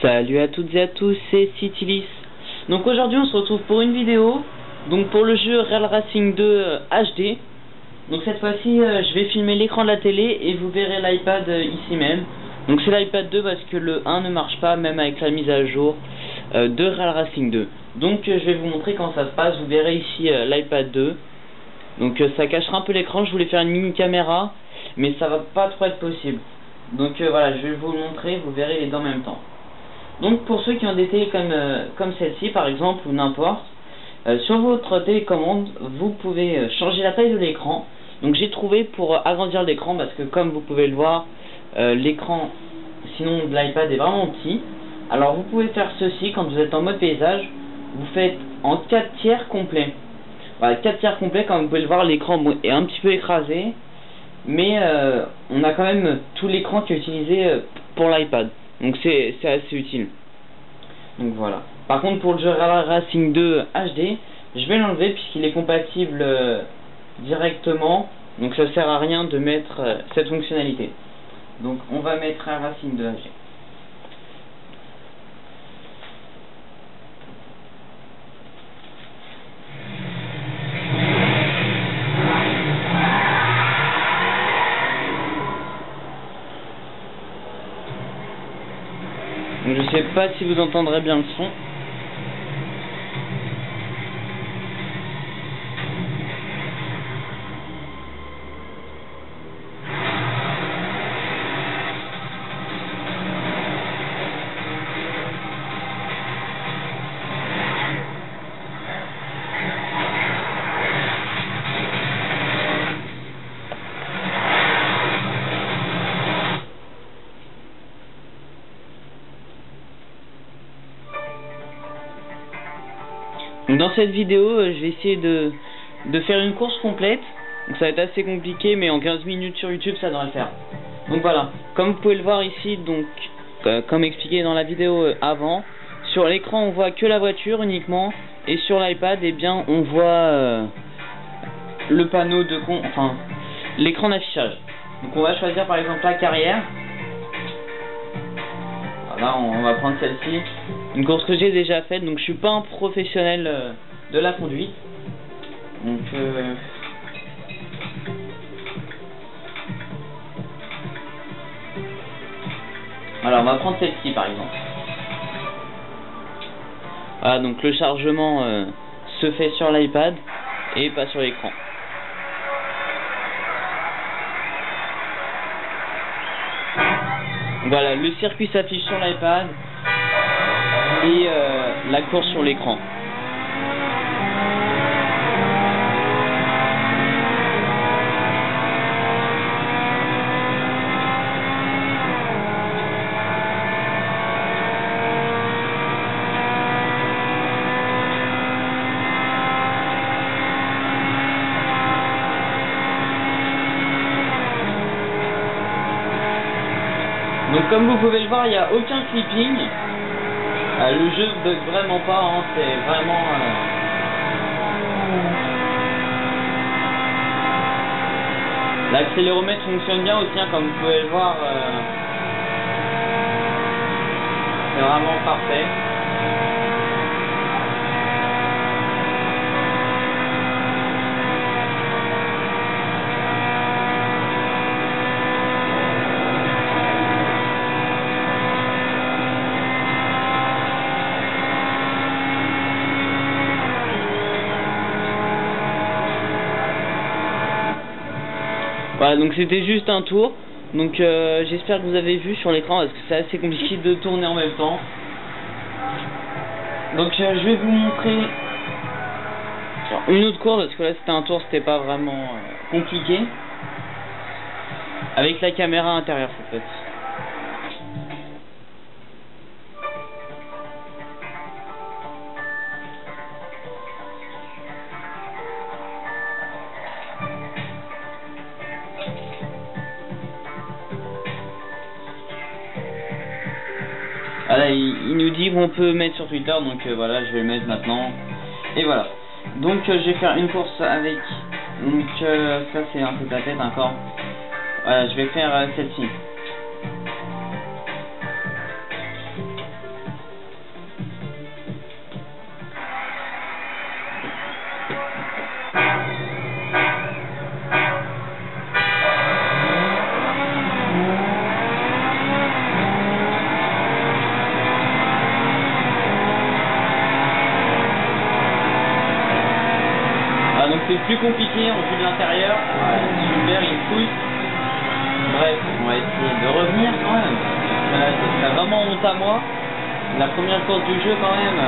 Salut à toutes et à tous, c'est Citylis. Donc aujourd'hui on se retrouve pour une vidéo, donc pour le jeu Real Racing 2 HD. Donc cette fois-ci je vais filmer l'écran de la télé et vous verrez l'iPad ici même. Donc c'est l'iPad 2 parce que le 1 ne marche pas même avec la mise à jour de Real Racing 2. Donc je vais vous montrer comment ça se passe, vous verrez ici l'iPad 2. Donc ça cachera un peu l'écran, je voulais faire une mini caméra mais ça va pas trop être possible. Donc voilà, je vais vous le montrer, vous verrez les deux en même temps. Donc pour ceux qui ont des télés comme celle-ci par exemple ou n'importe, sur votre télécommande vous pouvez changer la taille de l'écran. Donc j'ai trouvé pour agrandir l'écran parce que comme vous pouvez le voir, l'écran sinon de l'iPad est vraiment petit. Alors vous pouvez faire ceci quand vous êtes en mode paysage, vous faites en 4 tiers complet. Voilà, 4 tiers complet, comme vous pouvez le voir, l'écran est un petit peu écrasé, mais on a quand même tout l'écran qui est utilisé pour l'iPad. Donc c'est assez utile. Donc voilà. Par contre pour le jeu Real Racing 2 HD, je vais l'enlever puisqu'il est compatible directement. Donc ça sert à rien de mettre cette fonctionnalité. Donc on va mettre Real Racing 2 HD. Donc je sais pas si vous entendrez bien le son. Dans cette vidéo, je vais essayer de faire une course complète. Donc ça va être assez compliqué, mais en 15 minutes sur YouTube, ça devrait le faire. Donc voilà, comme vous pouvez le voir ici, donc comme expliqué dans la vidéo avant, sur l'écran on voit que la voiture uniquement, et sur l'iPad, eh bien on voit le panneau de l'écran d'affichage. Donc on va choisir par exemple la carrière. Voilà, on va prendre celle-ci. Une course que j'ai déjà faite, donc je suis pas un professionnel de la conduite. Donc alors on va prendre celle-ci par exemple. Voilà, donc le chargement se fait sur l'iPad et pas sur l'écran. Voilà, le circuit s'affiche sur l'iPad et la course sur l'écran. Donc comme vous pouvez le voir, il n'y a aucun clipping. Le jeu ne bug vraiment pas, hein, c'est vraiment... L'accéléromètre fonctionne bien aussi, hein, comme vous pouvez le voir. C'est vraiment parfait. Voilà, donc c'était juste un tour. Donc j'espère que vous avez vu sur l'écran parce que c'est assez compliqué de tourner en même temps. Donc je vais vous montrer une autre course parce que là c'était un tour, c'était pas vraiment compliqué. Avec la caméra intérieure cette fois-ci. Voilà, il nous dit qu'on peut mettre sur Twitter, donc voilà, je vais le mettre maintenant. Et voilà. Donc je vais faire une course avec. Donc ça c'est un peu ta tête encore. Voilà, je vais faire celle-ci. légèrement honte à moi. La première course du jeu quand même.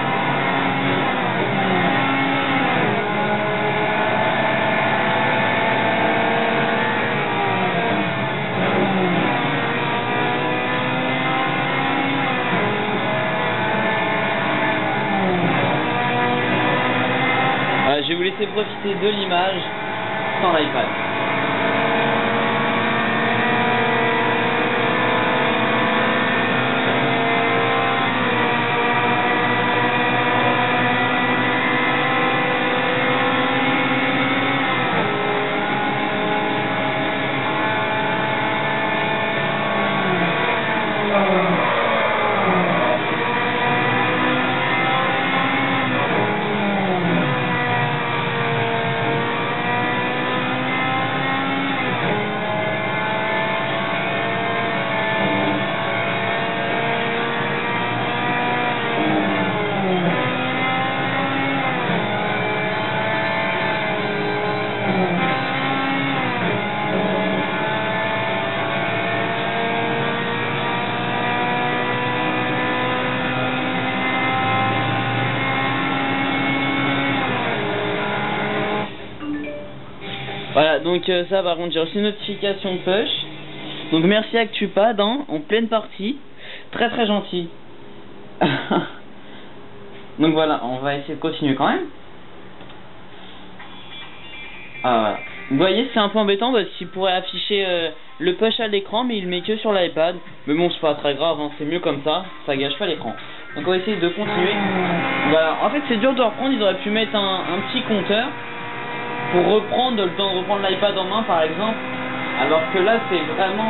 Je vais vous laisser profiter de l'image sans l'iPad. Voilà, donc ça par contre j'ai reçu une notification push. Donc merci ActuPad hein, en pleine partie. Très très gentil. Donc voilà, on va essayer de continuer quand même. Ah voilà. Vous voyez c'est un peu embêtant parce qu'il pourrait afficher le push à l'écran mais il met que sur l'iPad. Mais bon c'est pas très grave, hein, c'est mieux comme ça gâche pas l'écran. Donc on va essayer de continuer. Voilà, en fait c'est dur de reprendre, ils auraient pu mettre un petit compteur pour reprendre le temps de reprendre l'iPad en main par exemple, alors que là c'est vraiment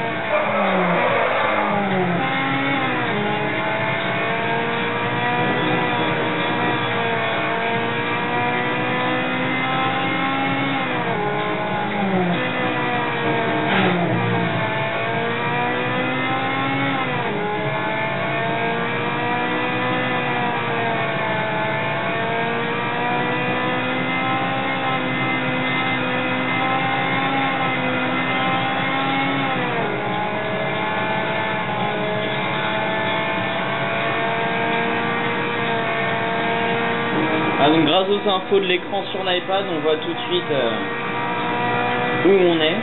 donc grâce aux infos de l'écran sur l'iPad, on voit tout de suite où on est.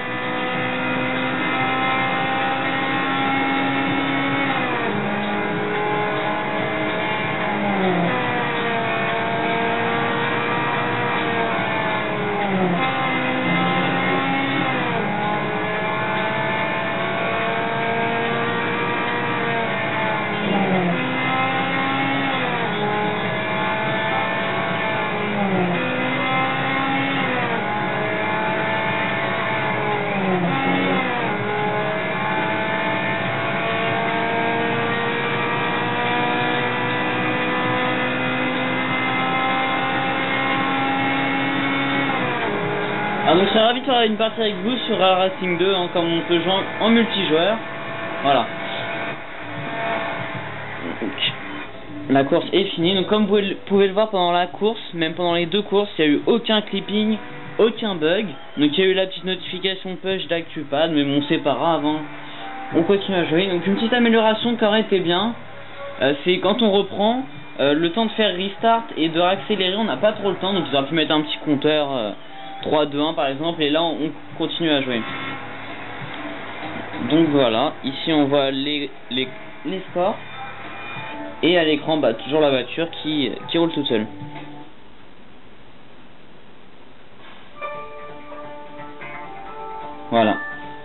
Donc je serais ravi de faire une partie avec vous sur Real Racing 2 hein, comme on peut jouer en multijoueur. Voilà. Donc, la course est finie. Donc comme vous pouvez le voir pendant la course, même pendant les deux courses, il n'y a eu aucun clipping, aucun bug. Donc il y a eu la petite notification push d'ActuPad, mais bon c'est pas grave hein. On continue à jouer. Donc une petite amélioration qui aurait été bien, c'est quand on reprend, le temps de faire restart et de réaccélérer, on n'a pas trop le temps. Donc ils auraient pu mettre un petit compteur 3, 2, 1 par exemple, et là on continue à jouer. Donc voilà, ici on voit les scores, et à l'écran bah, toujours la voiture qui roule toute seule. Voilà.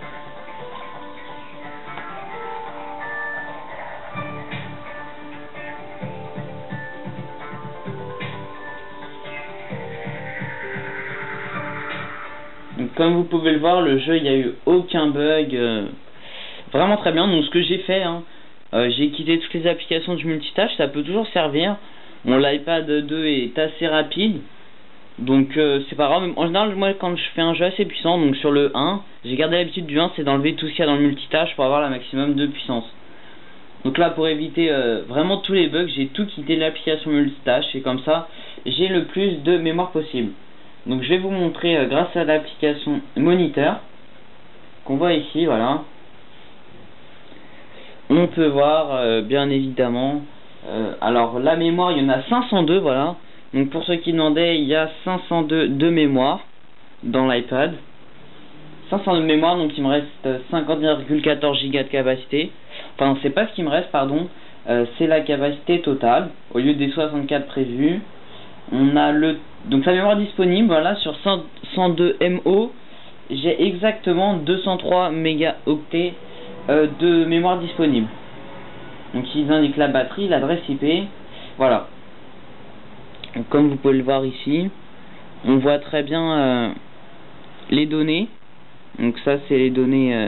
Donc, comme vous pouvez le voir, le jeu, il n'y a eu aucun bug, vraiment très bien. Donc ce que j'ai fait, hein, j'ai quitté toutes les applications du multitâche, ça peut toujours servir. Mon l'iPad 2 est assez rapide, donc c'est pas grave. En général, moi quand je fais un jeu assez puissant, donc sur le 1, j'ai gardé l'habitude du 1, c'est d'enlever tout ce qu'il y a dans le multitâche pour avoir la maximum de puissance. Donc là, pour éviter vraiment tous les bugs, j'ai tout quitté l'application multitâche, et comme ça, j'ai le plus de mémoire possible. Donc je vais vous montrer grâce à l'application moniteur qu'on voit ici, voilà. on peut voir bien évidemment, alors la mémoire, il y en a 502, voilà. Donc pour ceux qui demandaient, il y a 502 de mémoire dans l'iPad. 502 de mémoire, donc il me reste 50,14 Go de capacité. Enfin, c'est pas ce qui me reste, pardon, c'est la capacité totale, au lieu des 64 prévus. On a donc la mémoire disponible, voilà, sur 102 MO, j'ai exactement 203 mégaoctets de mémoire disponible. Donc ils indiquent la batterie, l'adresse IP, voilà. Donc, comme vous pouvez le voir ici, on voit très bien les données. Donc ça c'est les données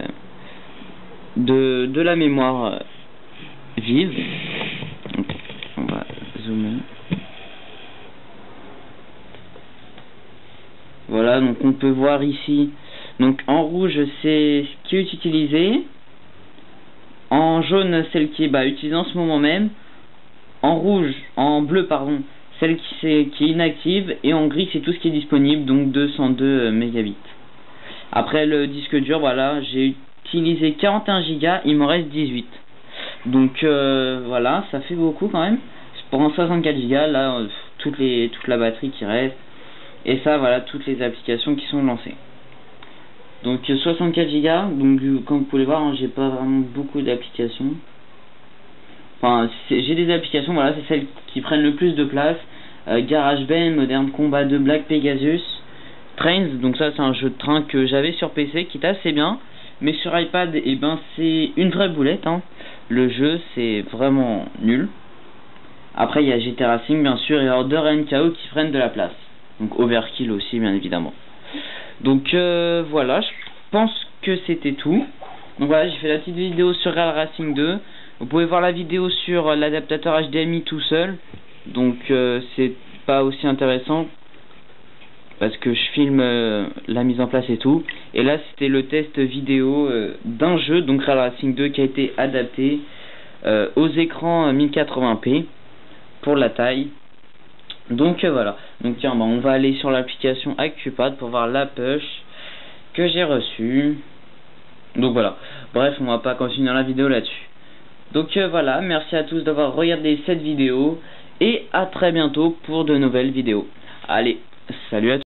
de la mémoire vive. Donc, on va zoomer. Voilà, donc on peut voir ici, donc en rouge c'est ce qui est utilisé, en jaune celle qui est utilisée en ce moment même, en bleu pardon, celle qui est inactive, et en gris c'est tout ce qui est disponible, donc 202 mégabits. Après le disque dur, voilà, j'ai utilisé 41 Go, il me reste 18. Donc voilà, ça fait beaucoup quand même. Pour un 64 Go, là, toute la batterie qui reste. Et ça, voilà, toutes les applications qui sont lancées. Donc 64 Go, donc comme vous pouvez voir, hein, j'ai pas vraiment beaucoup d'applications. Enfin, j'ai des applications, voilà, c'est celles qui prennent le plus de place. GarageBand, Modern Combat 2, Black Pegasus, Trains, donc ça c'est un jeu de train que j'avais sur PC qui est assez bien. Mais sur iPad, et c'est une vraie boulette, hein. Le jeu c'est vraiment nul. Après il y a GT Racing bien sûr, et Order and KO qui prennent de la place. Donc Overkill aussi bien évidemment. Donc voilà, je pense que c'était tout. Donc voilà, j'ai fait la petite vidéo sur Real Racing 2. Vous pouvez voir la vidéo sur l'adaptateur HDMI tout seul. Donc c'est pas aussi intéressant parce que je filme la mise en place et tout. Et là c'était le test vidéo d'un jeu, donc Real Racing 2, qui a été adapté aux écrans 1080p pour la taille. Donc voilà, donc tiens, on va aller sur l'application AccuPad pour voir la push que j'ai reçue. Donc voilà, bref, on va pas continuer dans la vidéo là-dessus. Donc voilà, merci à tous d'avoir regardé cette vidéo et à très bientôt pour de nouvelles vidéos. Allez, salut à tous.